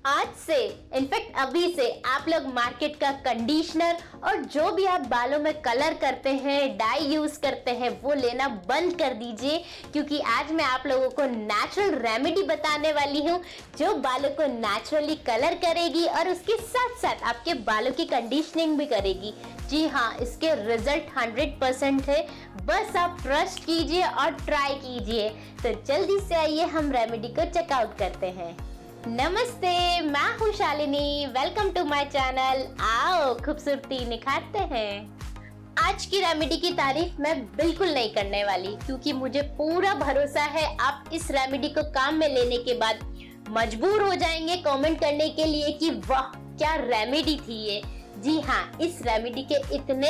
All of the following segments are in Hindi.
आज से इनफैक्ट अभी से आप लोग मार्केट का कंडीशनर और जो भी आप बालों में कलर करते हैं, डाई यूज करते हैं, वो लेना बंद कर दीजिए, क्योंकि आज मैं आप लोगों को नेचुरल रेमेडी बताने वाली हूँ जो बालों को नेचुरली कलर करेगी और उसके साथ साथ आपके बालों की कंडीशनिंग भी करेगी। जी हाँ, इसके रिजल्ट 100% है, बस आप ट्रस्ट कीजिए और ट्राई कीजिए। तो जल्दी से आइए हम रेमेडी को चेकआउट करते हैं। नमस्ते, मैं हूँ Shalini, welcome to my channel. आओ खूबसूरती निखारते हैं। आज की रेमेडी की तारीफ मैं बिल्कुल नहीं करने वाली, क्योंकि मुझे पूरा भरोसा है आप इस रेमेडी को काम में लेने के बाद मजबूर हो जाएंगे कमेंट करने के लिए कि वाह क्या रेमेडी थी ये। जी हाँ, इस रेमेडी के इतने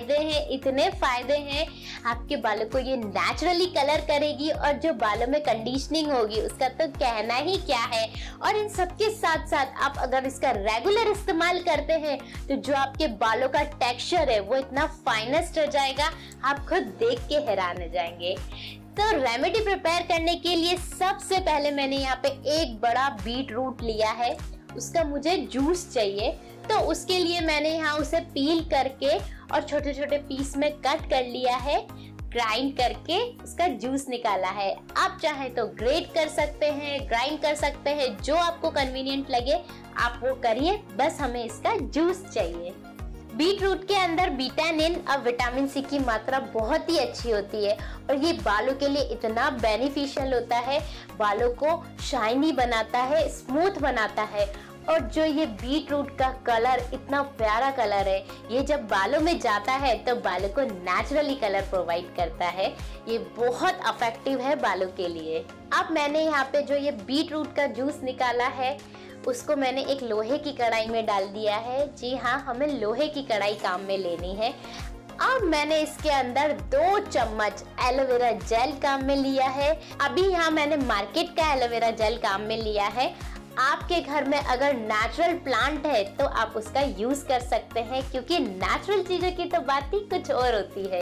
फायदे हैं, आपके बालों को ये नेचुरली कलर करेगी और जो बालों में कंडीशनिंग होगी उसका तो कहना ही क्या है। और इन सबके साथ साथ आप अगर इसका रेगुलर इस्तेमाल करते हैं तो जो आपके बालों का टेक्सचर है वो इतना फाइनेस्ट हो जाएगा, आप खुद देख के हैरान हो जाएंगे। तो रेमेडी प्रिपेयर करने के लिए सबसे पहले मैंने यहाँ पे एक बड़ा बीट रूट लिया है, उसका मुझे जूस चाहिए। तो उसके लिए मैंने यहाँ उसे पील करके और छोटे छोटे पीस में कट कर लिया है, ग्राइंड करके उसका जूस निकाला है। आप चाहे तो ग्रेट कर सकते हैं, ग्राइंड कर सकते हैं, जो आपको कन्वीनियंट लगे आप वो करिए, बस हमें इसका जूस चाहिए। बीट रूट के अंदर विटामिन और विटामिन सी की मात्रा बहुत ही अच्छी होती है और ये बालों के लिए इतना बेनिफिशियल होता है, बालों को शाइनी बनाता है, स्मूथ बनाता है। और जो ये बीट रूट का कलर इतना प्यारा कलर है, ये जब बालों में जाता है तो बालों को नेचुरली कलर प्रोवाइड करता है। ये बहुत इफेक्टिव है बालों के लिए। अब मैंने यहाँ पे जो ये बीट रूट का जूस निकाला है उसको मैंने एक लोहे की कढ़ाई में डाल दिया है। जी हाँ, हमें लोहे की कढ़ाई काम में लेनी है। अब मैंने इसके अंदर 2 चम्मच एलोवेरा जेल काम में लिया है। अभी यहाँ मैंने मार्केट का एलोवेरा जेल काम में लिया है। आपके घर में अगर नेचुरल प्लांट है तो आप उसका यूज कर सकते हैं, क्योंकि नेचुरल चीजों की तो बात ही कुछ और होती है।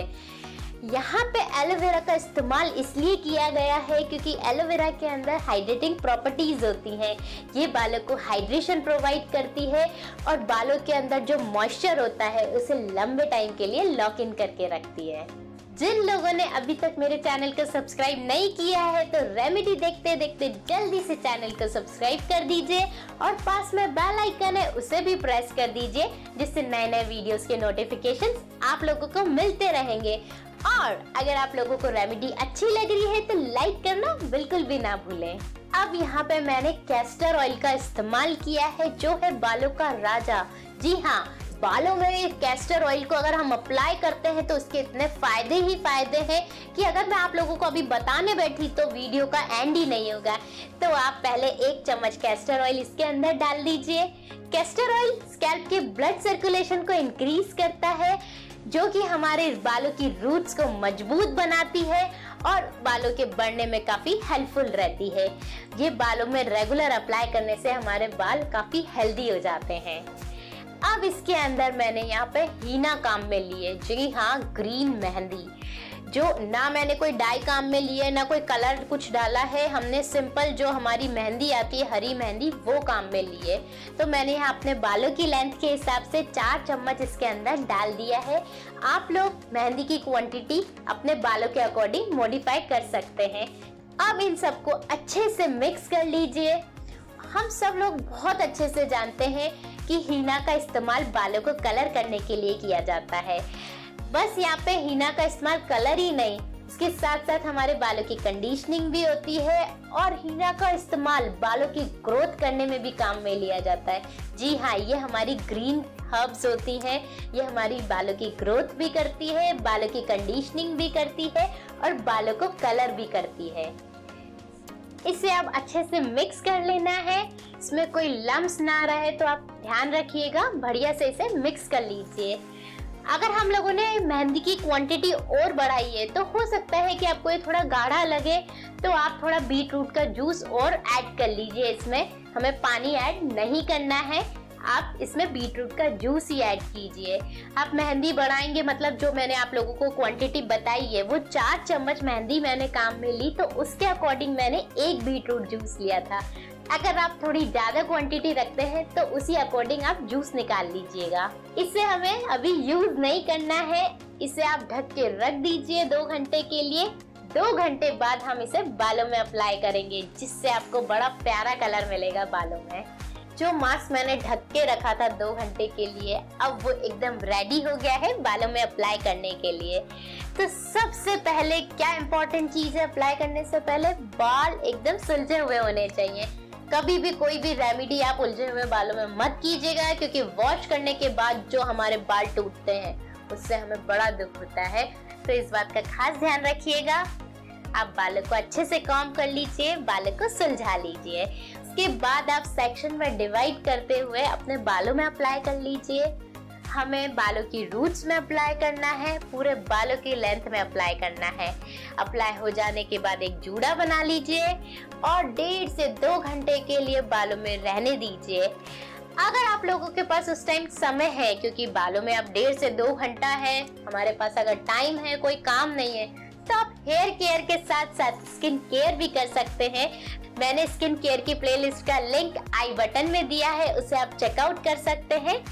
यहाँ पे एलोवेरा का इस्तेमाल इसलिए किया गया है क्योंकि एलोवेरा के अंदर हाइड्रेटिंग प्रॉपर्टीज होती हैं। ये बालों को हाइड्रेशन प्रोवाइड करती है और बालों के अंदर जो मॉइस्चर होता है उसे लंबे टाइम के लिए लॉक इन करके रखती है। जिन लोगों ने अभी तक मेरे चैनल को सब्सक्राइब नहीं किया है तो रेमेडी देखते देखते जल्दी से चैनल को सब्सक्राइब कर दीजिए और पास में बेल आइकन है उसे भी प्रेस कर दीजिए, जिससे नए नए वीडियोस के नोटिफिकेशंस आप लोगों को मिलते रहेंगे। और अगर आप लोगों को रेमेडी अच्छी लग रही है तो लाइक करना बिल्कुल भी ना भूलें। अब यहाँ पे मैंने कैस्टर ऑयल का इस्तेमाल किया है, जो है बालों का राजा। जी हाँ, बालों में कैस्टर ऑयल को अगर हम अप्लाई करते हैं तो उसके इतने फायदे ही फायदे हैं कि अगर मैं आप लोगों को अभी बताने बैठी तो वीडियो का एंड ही नहीं होगा। तो आप पहले 1 चम्मच कैस्टर ऑयल इसके अंदर डाल दीजिए। कैस्टर ऑयल स्कैल्प के ब्लड सर्कुलेशन को इंक्रीज करता है, जो कि हमारे बालों की रूट्स को मजबूत बनाती है और बालों के बढ़ने में काफी हेल्पफुल रहती है। ये बालों में रेगुलर अप्लाई करने से हमारे बाल काफी हेल्दी हो जाते हैं। अब इसके अंदर मैंने यहाँ पे हीना काम में लिए। जी हाँ, ग्रीन मेहंदी, जो ना मैंने कोई डाई काम में लिए ना कोई कलर कुछ डाला है, हमने सिंपल जो हमारी मेहंदी आती है हरी मेहंदी वो काम में लिए। तो मैंने यहाँ अपने बालों की लेंथ के हिसाब से 4 चम्मच इसके अंदर डाल दिया है। आप लोग मेहंदी की क्वांटिटी अपने बालों के अकॉर्डिंग मॉडिफाई कर सकते हैं। अब इन सबको अच्छे से मिक्स कर लीजिए। हम सब लोग बहुत अच्छे से जानते हैं कि हीना का इस्तेमाल बालों को कलर करने के लिए किया जाता है। बस यहाँ पे हीना का इस्तेमाल कलर ही नहीं, इसके साथ साथ हमारे बालों की कंडीशनिंग भी होती है और हीना का इस्तेमाल बालों की ग्रोथ करने में भी काम में लिया जाता है। जी हाँ, ये हमारी ग्रीन हर्ब्स होती हैं, ये हमारी बालों की ग्रोथ भी करती है, बालों की कंडीशनिंग भी करती है और बालों को कलर भी करती है। इसे अब अच्छे से मिक्स कर लेना है, इसमें कोई लम्स ना रहे तो आप ध्यान रखिएगा, बढ़िया से इसे मिक्स कर लीजिए। अगर हम लोगों ने मेहंदी की क्वांटिटी और बढ़ाई है तो हो सकता है कि आपको ये थोड़ा गाढ़ा लगे, तो आप थोड़ा बीट रूट का जूस और ऐड कर लीजिए। इसमें हमें पानी ऐड नहीं करना है, आप इसमें बीट रूट का जूस ही ऐड कीजिए। आप मेहंदी बढ़ाएंगे मतलब जो मैंने आप लोगों को क्वांटिटी बताई है वो 4 चम्मच मेहंदी मैंने काम में ली, तो उसके अकॉर्डिंग मैंने 1 बीट रूट जूस लिया था। अगर आप थोड़ी ज्यादा क्वांटिटी रखते हैं तो उसी अकॉर्डिंग आप जूस निकाल लीजिएगा। इसे हमें अभी यूज नहीं करना है, इसे आप ढक के रख दीजिए 2 घंटे के लिए। 2 घंटे बाद हम इसे बालों में अप्लाई करेंगे, जिससे आपको बड़ा प्यारा कलर मिलेगा बालों में। जो मास्क मैंने ढक के रखा था 2 घंटे के लिए, अब वो एकदम रेडी हो गया है बालों में अप्लाई करने के लिए। तो सबसे पहले क्या इम्पोर्टेंट चीज है अप्लाई करने से पहले, बाल एकदम सुलझे हुए होने चाहिए। कभी भी कोई भी रेमेडी आप उलझे हुए बालों में मत कीजिएगा, क्योंकि वॉश करने के बाद जो हमारे बाल टूटते हैं उससे हमें बड़ा दुख होता है। तो इस बात का खास ध्यान रखिएगा। आप बालों को अच्छे से कॉम्ब कर लीजिए, बालों को सुलझा लीजिए। उसके बाद आप सेक्शन में डिवाइड करते हुए अपने बालों में अप्लाई कर लीजिए। हमें बालों की रूट्स में अप्लाई करना है, पूरे बालों की लेंथ में अप्लाई करना है। अप्लाई हो जाने के बाद एक जूड़ा बना लीजिए और 1.5 से 2 घंटे के लिए बालों में रहने दीजिए। अगर आप लोगों के पास उस टाइम समय है, क्योंकि बालों में अब 1.5 से 2 घंटा है, हमारे पास अगर टाइम है, कोई काम नहीं है, तो आप हेयर केयर के साथ साथ स्किन केयर भी कर सकते हैं। मैंने स्किन केयर की प्लेलिस्ट का लिंक आई बटन में दिया है, उसे आप चेकआउट कर सकते हैं।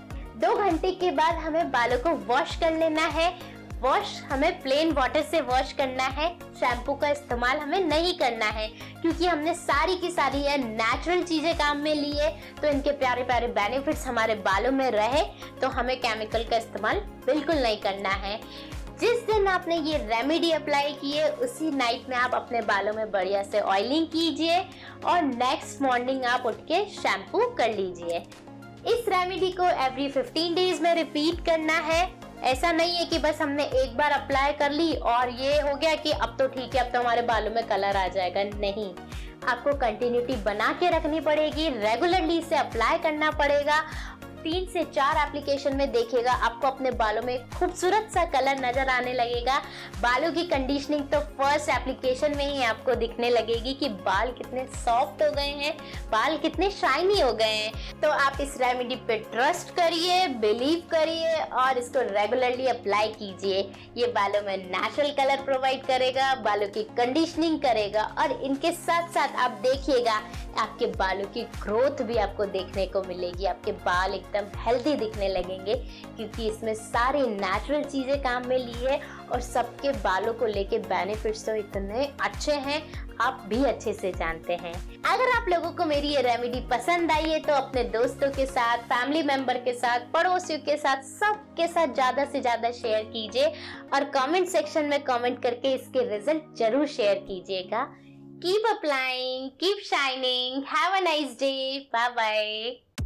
2 घंटे के बाद हमें बालों को वॉश कर लेना है। वॉश हमें प्लेन वाटर से वॉश करना है, शैम्पू का इस्तेमाल हमें नहीं करना है, क्योंकि हमने सारी की सारी ये नेचुरल चीजें काम में ली है। तो इनके प्यारे प्यारे बेनिफिट्स हमारे बालों में रहे, तो हमें केमिकल का इस्तेमाल बिल्कुल नहीं करना है। जिस दिन आपने ये रेमेडी अप्लाई की है, उसी नाइट में आप अपने बालों में बढ़िया से ऑयलिंग कीजिए और नेक्स्ट मॉर्निंग आप उठ के शैम्पू कर लीजिए। इस रेमेडी को एवरी 15 डेज में रिपीट करना है। ऐसा नहीं है कि बस हमने एक बार अप्लाई कर ली और ये हो गया कि अब तो ठीक है, अब तो हमारे बालों में कलर आ जाएगा। नहीं, आपको कंटिन्यूटी बना के रखनी पड़ेगी, रेगुलरली इसे अप्लाई करना पड़ेगा। 3 से 4 एप्लीकेशन में देखिएगा, आपको अपने बालों में खूबसूरत सा कलर नजर आने लगेगा। बालों की कंडीशनिंग तो फर्स्ट एप्लीकेशन में ही आपको दिखने लगेगी कि बाल कितने सॉफ्ट हो गए हैं, बाल कितने शाइनी हो गए हैं। तो आप इस रेमेडी पे ट्रस्ट करिए, बिलीव करिए और इसको रेगुलरली अप्लाई कीजिए। ये बालों में नेचुरल कलर प्रोवाइड करेगा, बालों की कंडीशनिंग करेगा और इनके साथ साथ आप देखिएगा आपके बालों की ग्रोथ भी आपको देखने को मिलेगी। आपके बाल एकदम हेल्दी दिखने लगेंगे, क्योंकि इसमें सारी नेचुरल चीजें काम में ली है और सबके बालों को लेके बेनिफिट्स तो इतने अच्छे हैं, आप भी अच्छे से जानते हैं। अगर आप लोगों को मेरी ये रेमेडी पसंद आई है तो अपने दोस्तों के साथ, फैमिली मेंबर के साथ, पड़ोसियों के साथ, सबके साथ ज्यादा से ज्यादा शेयर कीजिए और कमेंट सेक्शन में कमेंट करके इसके रिजल्ट जरूर शेयर कीजिएगा। Keep applying, keep shining. Have a nice day. Bye bye.